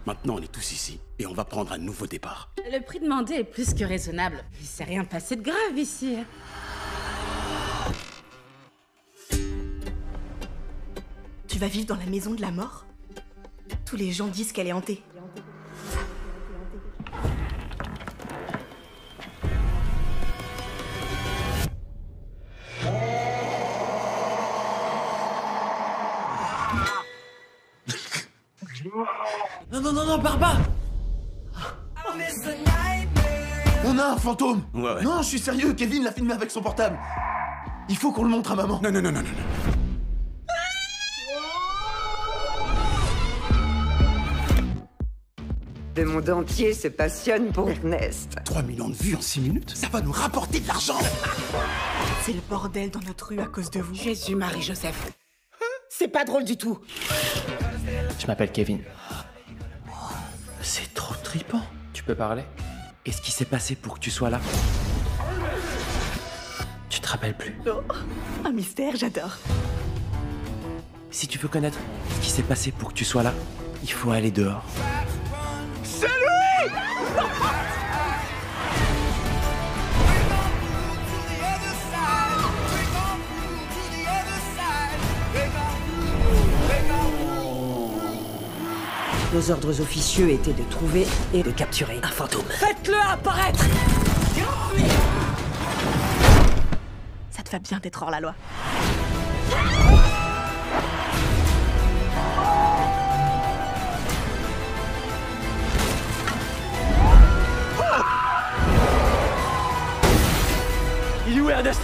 Maintenant, on est tous ici et on va prendre un nouveau départ. Le prix demandé est plus que raisonnable. Il s'est rien passé de grave ici. Tu vas vivre dans la maison de la mort? Tous les gens disent qu'elle est hantée. Non, Barba! On a un fantôme! Ouais. Non, je suis sérieux, Kevin l'a filmé avec son portable. Il faut qu'on le montre à maman. Non. Le monde entier se passionne pour Ernest. 3 millions de vues en 6 minutes? Ça va nous rapporter de l'argent! C'est le bordel dans notre rue à cause de vous. Jésus, Marie, Joseph. C'est pas drôle du tout. Je m'appelle Kevin. C'est trop trippant. Tu peux parler? Et ce qui s'est passé pour que tu sois là? Tu te rappelles plus? Oh, un mystère, j'adore. Si tu veux connaître ce qui s'est passé pour que tu sois là, il faut aller dehors. C'est lui! Nos ordres officieux étaient de trouver et de capturer un fantôme. Faites-le apparaître! Ça te va bien d'être hors la loi. Il est où, Ernest?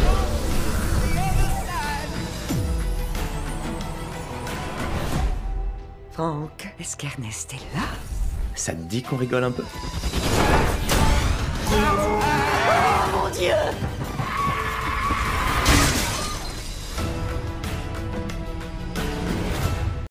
Franck, est-ce qu'Ernest est là? Ça te dit qu'on rigole un peu? Mon Dieu!